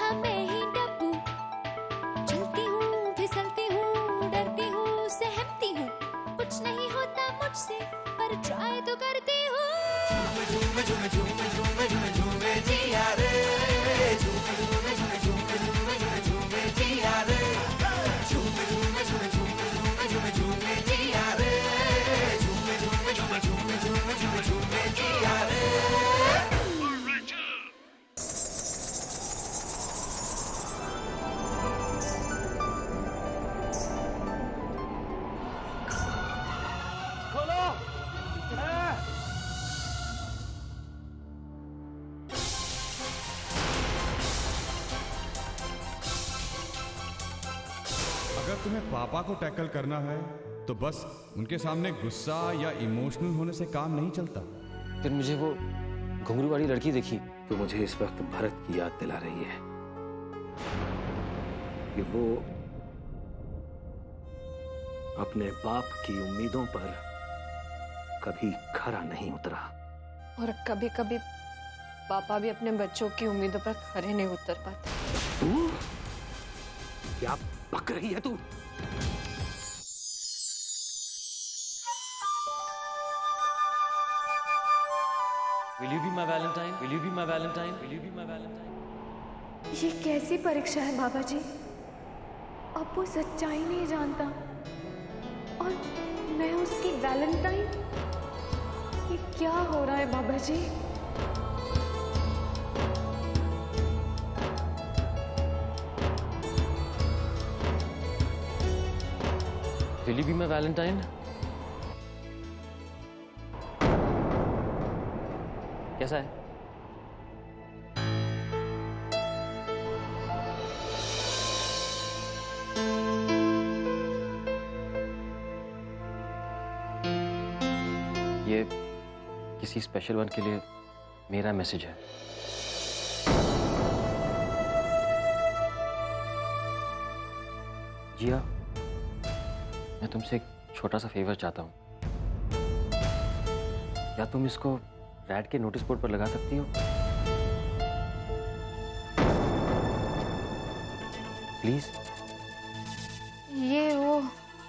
मैं ही डब्बू, चलती हूँ फिसलती हूँ डरती हूँ सहमती हूँ, कुछ नहीं होता मुझसे पर ट्राई तो करती हूँ। झूमे झूमे झूमे झूमे झूमे झूमे जिया रे, झूमे झूमे झूमे झूमे झूमे झूमे जिया रे, झूमे झूमे झूमे झूमे झूमे झूमे जिया रे, झूमे झूमे झूमे झूमे झूमे झूमे जिया रे। अगर तुम्हें पापा को टैकल करना है तो बस उनके सामने गुस्सा या इमोशनल होने से काम नहीं चलता। फिर मुझे वो घुंघरू वाली लड़की देखी तो मुझे इस वक्त भरत की याद दिला रही है कि वो अपने बाप की उम्मीदों पर कभी खरा नहीं उतरा। और कभी कभी पापा भी अपने बच्चों की उम्मीदों पर खरे नहीं उतर पाते। तू क्या बक रही है तू? Will you be my Valentine? Will you be my Valentine? Will you be my Valentine? ये कैसी परीक्षा है बाबा जी? अब वो सच्चाई नहीं जानता और मैं उसकी वैलेंटाइन। ये क्या हो रहा है बाबा जी? Will you be my Valentine? कैसा है? ये किसी स्पेशल वन के लिए मेरा मैसेज है। जिया, मैं तुमसे एक छोटा सा फेवर चाहता हूँ। क्या तुम इसको रैड के नोटिस बोर्ड पर लगा सकती हो? प्लीज। ये वो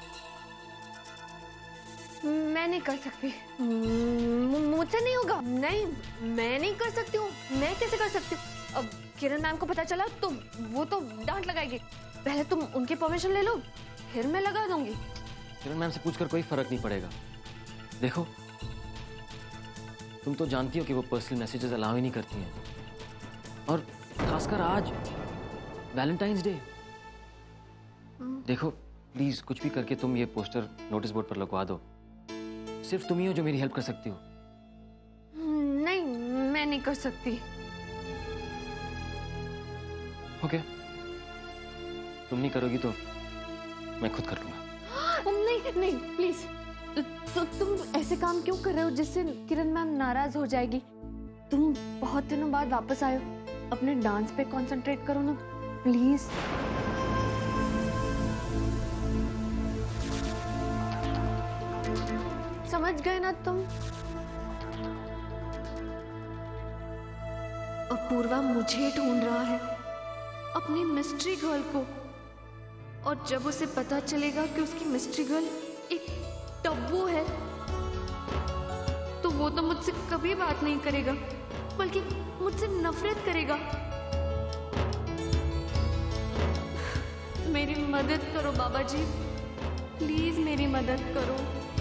मैं नहीं कर सकती। मुझसे नहीं होगा। नहीं, मैं नहीं कर सकती हूँ। मैं कैसे कर सकती हूँ? अब किरण मैम को पता चला तो वो तो डांट लगाएगी। पहले तुम उनकी परमिशन ले लो, फिर मैं लगा दूंगी। किरण मैम से पूछकर कोई फर्क नहीं पड़ेगा। देखो, तुम तो जानती हो कि वो पर्सनल मैसेजेस अलाउ ही नहीं करती हैं, और खासकर आज वैलेंटाइंस डे। देखो प्लीज, कुछ भी करके तुम ये पोस्टर नोटिस बोर्ड पर लगवा दो। सिर्फ तुम ही हो जो मेरी हेल्प कर सकती हो। नहीं, मैं नहीं कर सकती। ओके, तुम नहीं करोगी तो मैं खुद कर लूंगा। नहीं नहीं, प्लीज। तुम ऐसे काम क्यों कर रहे हो जिससे किरण मैम नाराज हो जाएगी? तुम बहुत दिनों बाद वापस आए हो, अपने डांस पे कंसंट्रेट करो ना प्लीज। समझ गए ना तुम? अपूर्वा मुझे ढूंढ रहा है, अपनी मिस्ट्री गर्ल को, और जब उसे पता चलेगा कि उसकी मिस्ट्री गर्ल एक टब्बू है तो वो तो मुझसे कभी बात नहीं करेगा, बल्कि मुझसे नफरत करेगा। मेरी मदद करो बाबा जी, प्लीज मेरी मदद करो।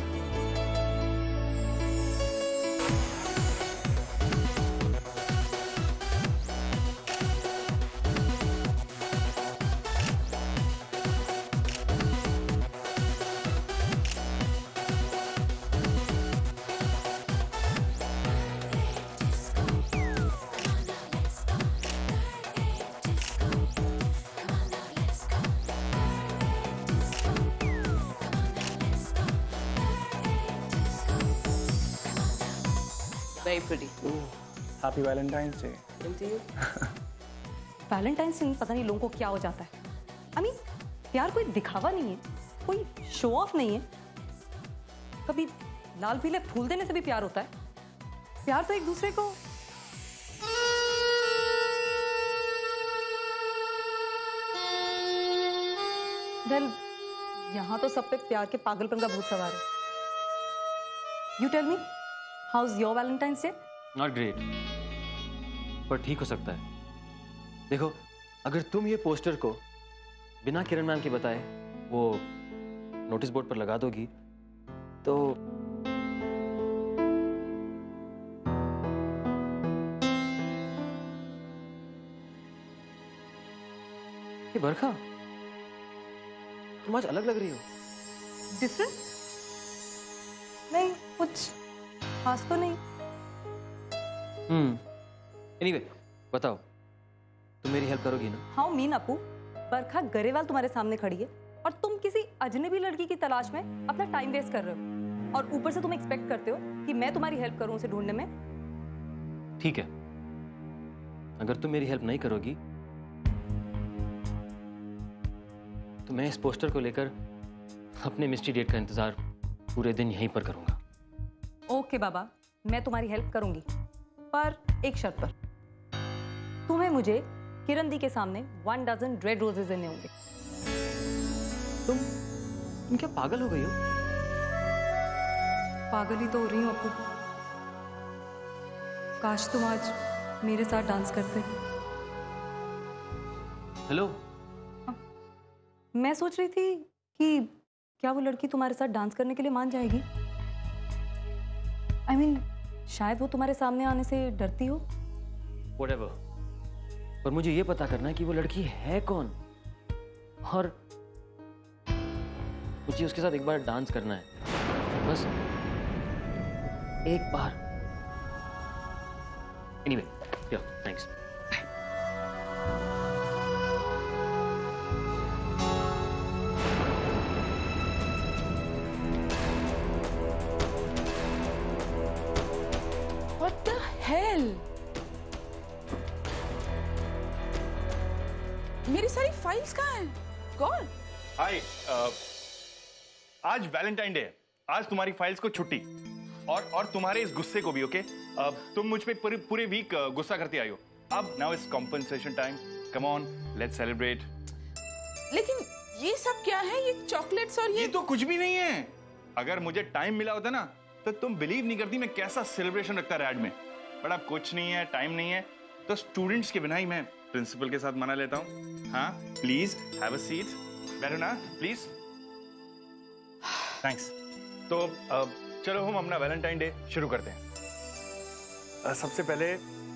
Very pretty. Happy Valentine's Day. Same to you. Valentine's Day पता नहीं लोगों को क्या हो जाता है। I mean, प्यार कोई दिखावा नहीं है, कोई शो ऑफ नहीं है। कभी लाल पीले फूल देने से भी प्यार होता है। प्यार तो एक दूसरे को वेल, यहाँ तो सब पे प्यार के पागलपन का भूत सवार है। You tell me, how is your Valentine's Day? Not great, पर ठीक हो सकता है। देखो, अगर तुम ये पोस्टर को बिना किरण मैम के बताए वो नोटिस बोर्ड पर लगा दोगी तो ये बरखा, तुम आज अलग लग रही हो। डिफरेंट? नहीं, कुछ खास तो नहीं। एनीवे, बताओ, तुम मेरी हेल्प करोगी ना? हाउ मीन अपू, बरखा गरेवाल तुम्हारे सामने खड़ी है और तुम किसी अजनबी लड़की की तलाश में अपना टाइम वेस्ट कर रहे हो, और ऊपर से तुम एक्सपेक्ट करते हो कि मैं तुम्हारी हेल्प करूं उसे ढूंढने में। ठीक है, अगर तुम मेरी हेल्प नहीं करोगी तो मैं इस पोस्टर को लेकर अपने मिस्ट्री डेट का इंतजार पूरे दिन यहीं पर करूंगा। ओके बाबा, मैं तुम्हारी हेल्प करूंगी, पर एक शर्त पर। तुम्हें मुझे किरण दी के सामने 1 डज़न रेड रोजेस देने होंगे। तुम क्या पागल हो गई हो? पागल ही तो हो रही हूँ अपू। काश तुम आज मेरे साथ डांस करते। हेलो, मैं सोच रही थी कि क्या वो लड़की तुम्हारे साथ डांस करने के लिए मान जाएगी। I mean, शायद वो तुम्हारे सामने आने से डरती हो। Whatever. पर मुझे ये पता करना है कि वो लड़की है कौन, और मुझे उसके साथ एक बार डांस करना है, बस एक बार। Anyway, thanks. What the hell? मेरी सारी फाइल्स कहाँ हैं? गॉड। हाय, आज वैलेंटाइन डे है। आज तुम्हारी फाइल्स को छुट्टी, और तुम्हारे इस गुस्से को भी। ओके, तुम मुझ पे पूरे वीक गुस्सा करती आई हो। अब now is compensation time. Come on, let's celebrate. लेकिन ये सब क्या है? ये चॉकलेट्स और ये तो कुछ भी नहीं है। अगर मुझे टाइम मिला होता ना तो तुम बिलीव नहीं करती मैं कैसा सेलिब्रेशन रखता रैड में। बट अब कुछ नहीं है, टाइम नहीं है, तो स्टूडेंट्स के बिना ही मैं प्रिंसिपल के साथ मना लेता हूँ। हाँ, प्लीज हैव अ सीट। बैठो ना प्लीज। थैंक्स। तो चलो हम अपना वैलेंटाइन डे शुरू करते हैं। सबसे पहले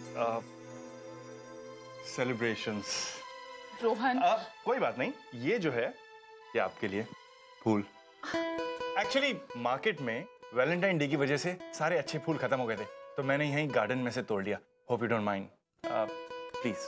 सेलिब्रेशंस। रोहन, कोई बात नहीं, ये जो है ये आपके लिए फूल। एक्चुअली मार्केट में वैलेंटाइन डे की वजह से सारे अच्छे फूल खत्म हो गए थे, तो मैंने यहीं गार्डन में से तोड़ लिया। Hope you don't mind, please.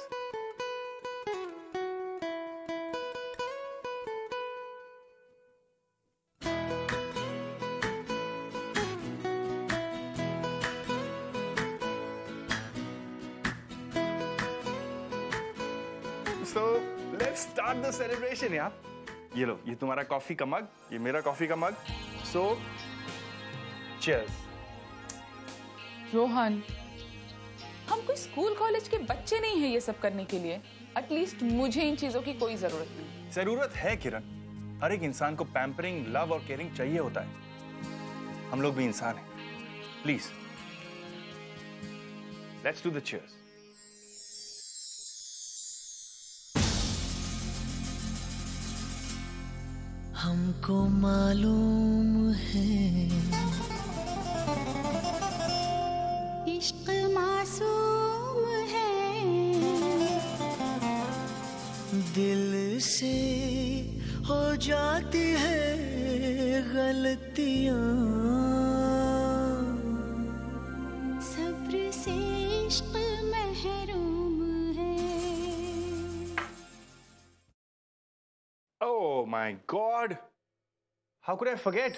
So let's start the celebration यार। ये लो, ये तुम्हारा कॉफी का मग, ये मेरा कॉफी का मग। So cheers। रोहन, हम कोई स्कूल कॉलेज के बच्चे नहीं हैं ये सब करने के लिए। एटलीस्ट मुझे इन चीजों की कोई जरूरत नहीं। जरूरत है किरण, हर एक इंसान को पैम्परिंग, लव और केयरिंग चाहिए होता है। हम लोग भी इंसान हैं। Please let's do the cheers. हमको मालूम है इश्क मासूम है, दिल से हो जाती है गलतियां, सब्र से इश्क महरूम है। Oh my God! How could I forget?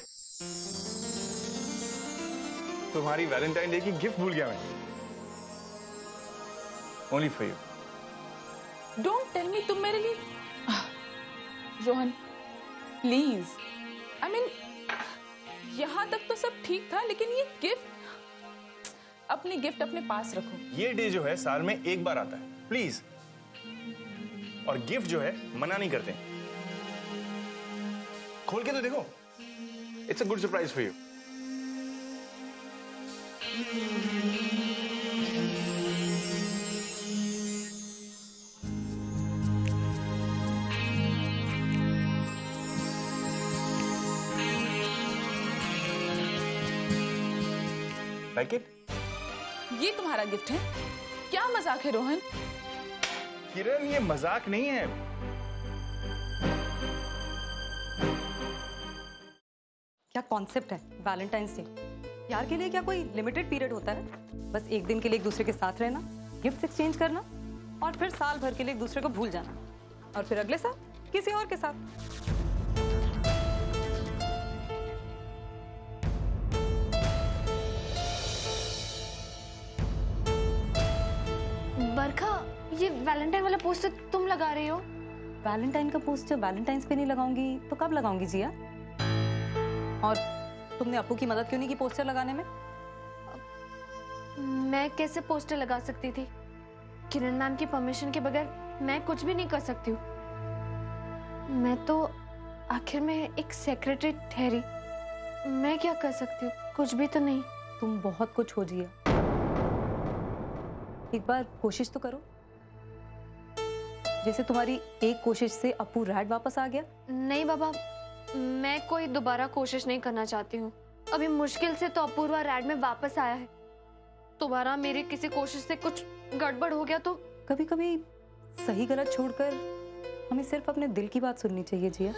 तुम्हारी वैलेंटाइन डे की गिफ्ट भूल गया मैं। Only for you. Don't tell me तुम मेरे लिए। रोहन प्लीज, आई मीन यहां तक तो सब ठीक था, लेकिन ये गिफ्ट, अपनी गिफ्ट अपने पास रखो। ये डे जो है साल में एक बार आता है, प्लीज। और गिफ्ट जो है मना नहीं करते। खोल के तो देखो, it's a good surprise for you. Like it? ये तुम्हारा गिफ्ट है? क्या मजाक है रोहन? किरण, ये मजाक नहीं है। क्या कॉन्सेप्ट है वैलेंटाइंस डे? प्यार के लिए क्या कोई लिमिटेड पीरियड होता है? बस एक दिन के लिए एक दूसरे के साथ रहना, गिफ्ट एक्सचेंज करना और फिर साल भर के लिए एक दूसरे को भूल जाना और फिर अगले साल किसी और के साथ। बरखा, ये वैलेंटाइन वाला पोस्टर तुम लगा रही हो? वैलेंटाइन का पोस्टर वैलेंटाइंस पे नहीं लगाऊंगी तो कब लगाऊंगी जिया? और तुमने अपू की मदद क्यों नहीं की पोस्टर लगाने में? मैं कैसे पोस्टर लगा सकती थी? किरण मैम की परमिशन के बगैर मैं कुछ भी नहीं कर सकती हूँ। मैं तो आखिर में एक सेक्रेटरी ठहरी। मैं क्या कर सकती हूँ? कुछ भी तो नहीं। तुम बहुत कुछ हो जिया, एक बार कोशिश तो करो। जैसे तुम्हारी एक कोशिश से अपू रैड वापस आ गया। नहीं बाबा, मैं कोई दोबारा कोशिश नहीं करना चाहती हूँ। अभी मुश्किल से तो अपूर्वा रैड में वापस आया है। दोबारा मेरी किसी कोशिश से कुछ गड़बड़ हो गया तो? कभी कभी सही गलत छोड़कर हमें सिर्फ अपने दिल की बात सुननी चाहिए जिया।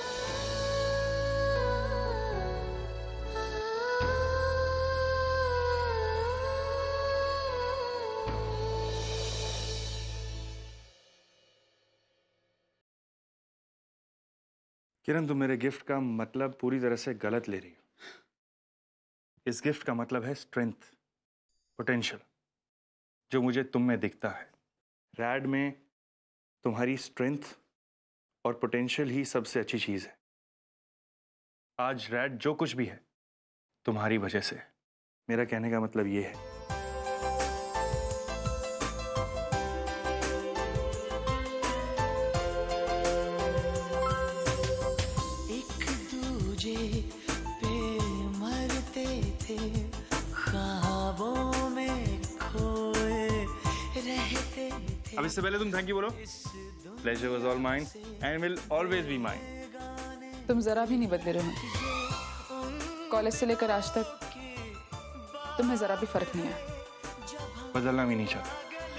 किरण, तुम मेरे गिफ्ट का मतलब पूरी तरह से गलत ले रही हो। इस गिफ्ट का मतलब है स्ट्रेंथ, पोटेंशियल, जो मुझे तुम में दिखता है। रैड में तुम्हारी स्ट्रेंथ और पोटेंशियल ही सबसे अच्छी चीज है। आज रैड जो कुछ भी है तुम्हारी वजह से। मेरा कहने का मतलब ये है, अब इससे पहले तुम थैंक यू बोलो। Pleasure was all mine and will always be mine. तुम जरा भी नहीं बदले रोहन। कॉलेज से लेकर आज तक तुम्हें जरा भी फर्क नहीं आया। बदलना भी नहीं चाहता।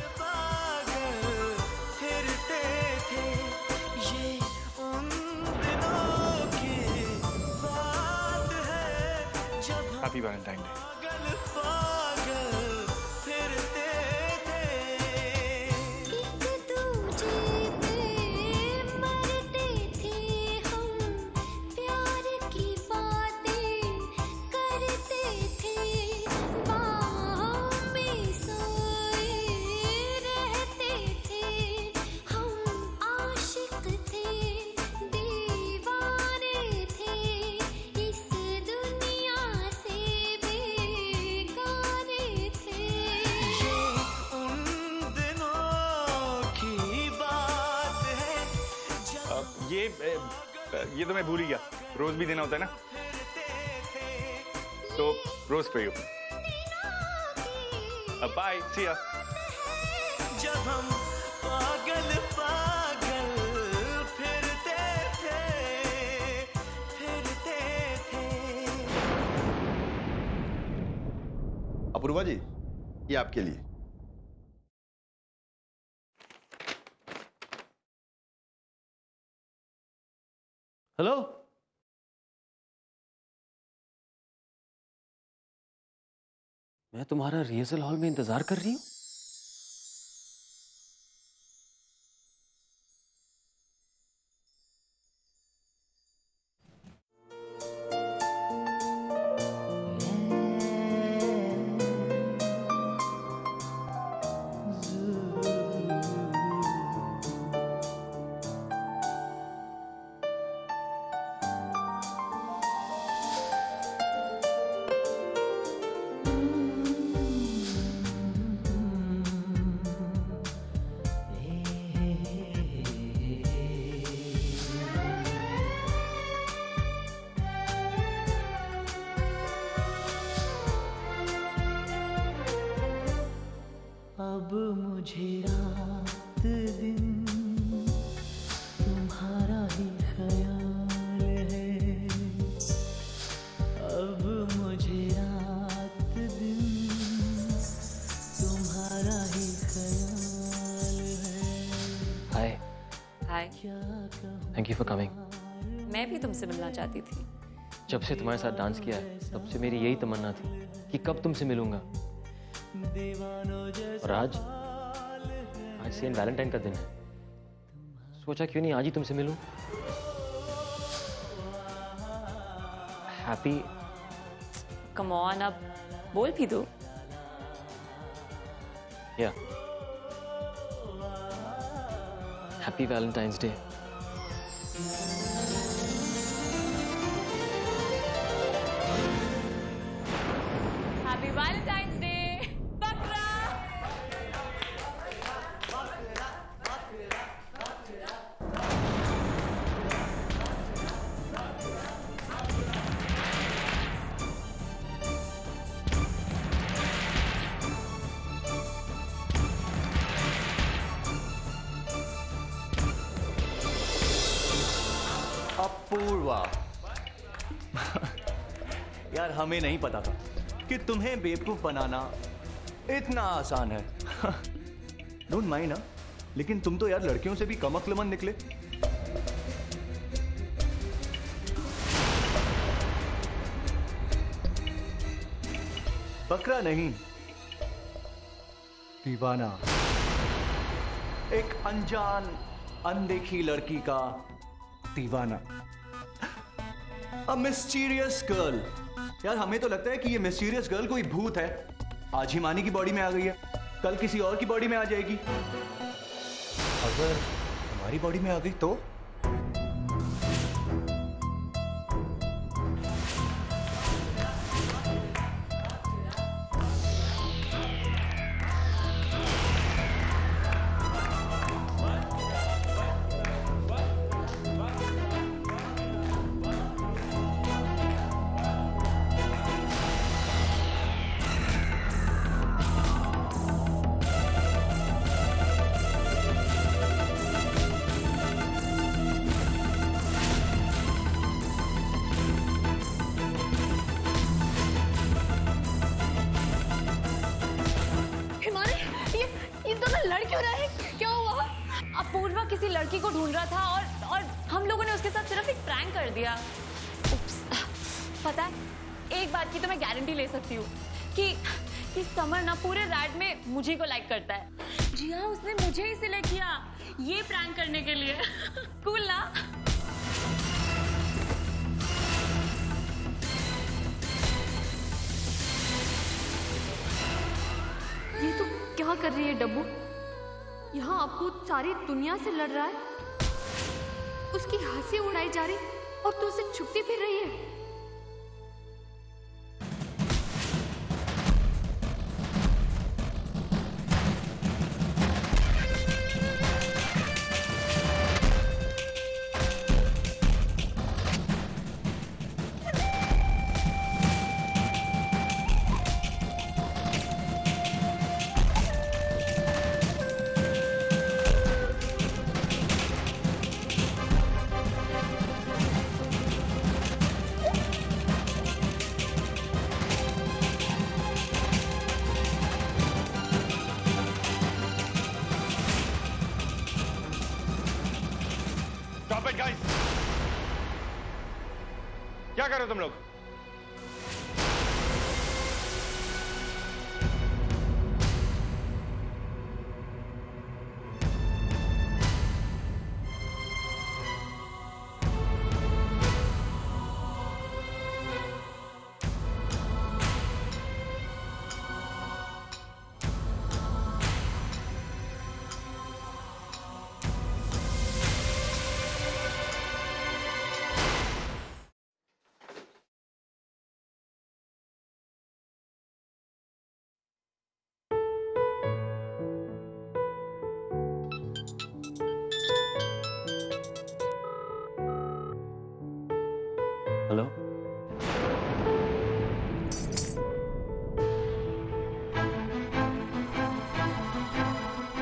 Happy Valentine Day. ये तो मैं भूल ही गया, रोज भी देना होता है ना, तो रोज पे यू। बाय, सी या। जब हम पागल पागल फिरते थे। अपूर्वा जी, ये आपके लिए। हेलो, मैं तुम्हारा रिहर्सल हॉल में इंतजार कर रही हूँ। रात दिन तुम्हारा ही ख्याल है, अब मुझे रात दिन तुम्हारा ही ख्याल है। Hi, hi, thank you for coming. मैं भी तुमसे मिलना चाहती थी। जब से तुम्हारे साथ डांस किया है तब से मेरी यही तमन्ना थी कि कब तुमसे मिलूंगा। और आज सेंट वैलेंटाइन का दिन है, सोचा क्यों नहीं आज ही तुमसे मिलूं। हैप्पी। कम ऑन, अब बोल भी दो। या happy Valentine's Day. Happy Valentine's Day बकरा। अपूर्वा, यार हमें नहीं पता था कि तुम्हें बेवकूफ बनाना इतना आसान है। डोंट माइंड ना, लेकिन तुम तो यार लड़कियों से भी कम अक्लमंद निकले। बकरा नहीं, दीवाना। एक अनजान अनदेखी लड़की का दीवाना। A mysterious girl. यार हमें तो लगता है कि ये मिस्टीरियस गर्ल कोई भूत है। आज हिमानी की बॉडी में आ गई है, कल किसी और की बॉडी में आ जाएगी। अगर हमारी बॉडी में आ गई तो अपूर्वा किसी लड़की को ढूंढ रहा था और हम लोगों ने उसके साथ सिर्फ एक प्रैंक कर दिया। उप्स, पता है एक बात की तो मैं गारंटी ले सकती हूँ कि समर ना पूरे रैड में मुझे को लाइक करता है। जी हाँ, उसने मुझे ही सिलेक्ट किया ये प्रैंक करने के लिए। कूल ना? ये तो क्या कर रही है डब्बू? यहाँ अप्पू सारी दुनिया से लड़ रहा है, उसकी हंसी उड़ाई जा रही और तू उसे छुपती फिर रही है। Stop it, guys! क्या कर रहे हो तुम लोग?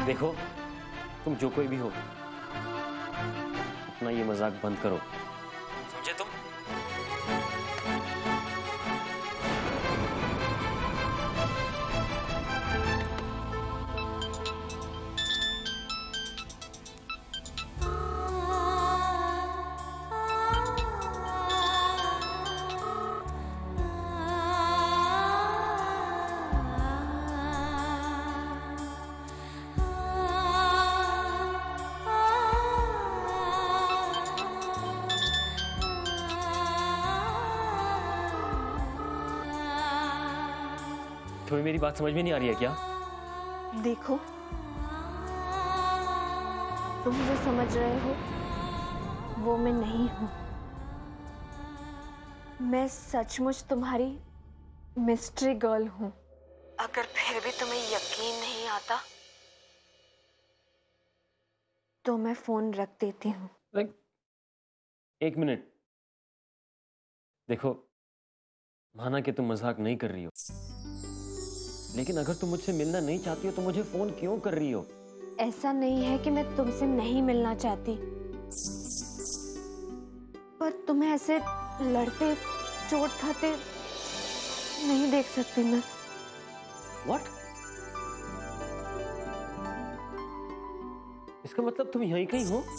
देखो, तुम जो कोई भी हो, अपना ये मजाक बंद करो, समझे तुम? तुम्हें मेरी बात समझ में नहीं आ रही है क्या? देखो, तुम जो समझ रहे हो वो मैं नहीं हूं। मैं सचमुच तुम्हारी मिस्ट्री गर्ल हूं। अगर फिर भी तुम्हें यकीन नहीं आता तो मैं फोन रख देती हूँ। एक मिनट, देखो, माना कि तुम मजाक नहीं कर रही हो, लेकिन अगर तुम मुझसे मिलना नहीं चाहती हो तो मुझे फोन क्यों कर रही हो? ऐसा नहीं है कि मैं तुमसे नहीं मिलना चाहती, पर तुम्हें ऐसे लड़ते चोट खाते नहीं देख सकती मैं। What? इसका मतलब तुम यहीं कहीं हो?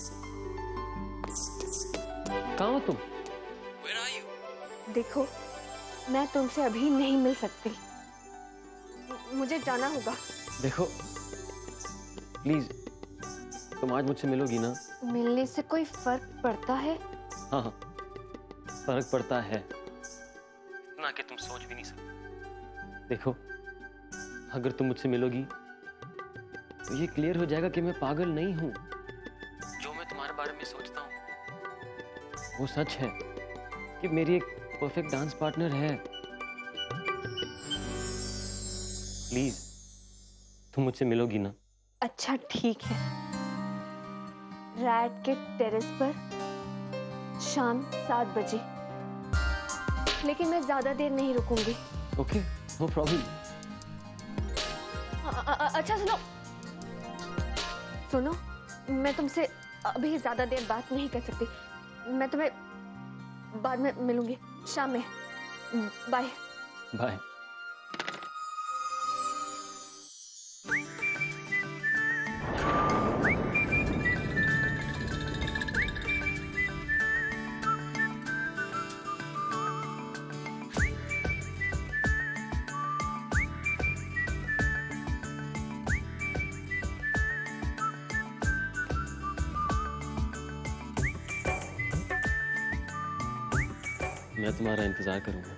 कहाँ हो तुम? Where are you? देखो, मैं तुमसे अभी नहीं मिल सकती, मुझे जाना होगा। देखो, प्लीज, तुम आज मुझसे मिलोगी ना? मिलने से कोई फर्क पड़ता है? हाँ हाँ, फर्क पड़ता है, इतना कि तुम सोच भी नहीं सकते। देखो, अगर तुम मुझसे मिलोगी तो ये क्लियर हो जाएगा कि मैं पागल नहीं हूं। जो मैं तुम्हारे बारे में सोचता हूं वो सच है कि मेरी एक परफेक्ट डांस पार्टनर है। प्लीज, तुम मुझसे मिलोगी ना? अच्छा ठीक है, रैट के टेरेस पर शाम 7 बजे, लेकिन मैं ज्यादा देर नहीं रुकूंगी। Okay, no problem. अच्छा सुनो, मैं तुमसे अभी ज्यादा देर बात नहीं कर सकती। मैं तुम्हें बाद में मिलूंगी, शाम में। Bye bye. मैं तुम्हारा इंतजार करूंगा।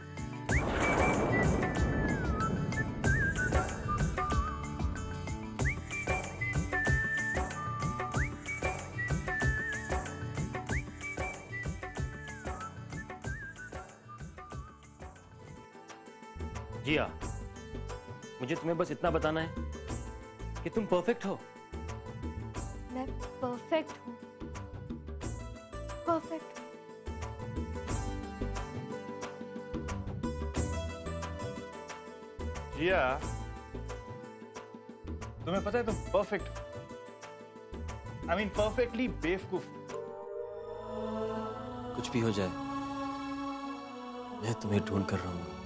जिया, मुझे तुम्हें बस इतना बताना है कि तुम परफेक्ट हो। मैं परफेक्ट हूँ, परफेक्ट। जिया, तुम्हें पता है तुम परफेक्ट हो। आई मीन परफेक्टली बेवकूफ। कुछ भी हो जाए, मैं तुम्हें ढूंढ कर रहूंगा।